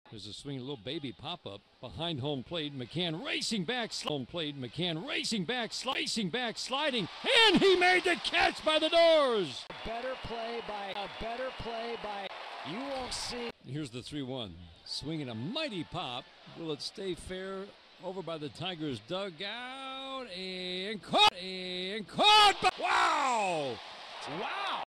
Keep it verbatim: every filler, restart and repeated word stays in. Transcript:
There's a swinging little baby pop-up behind home plate. McCann racing back, home plate. McCann racing back, slicing back, sliding, and he made the catch by the doors. A better play by a better play by. You won't see. Here's the three one. Swinging a mighty pop. Will it stay fair? Over by the Tigers' dugout and caught and caught. Wow! Wow!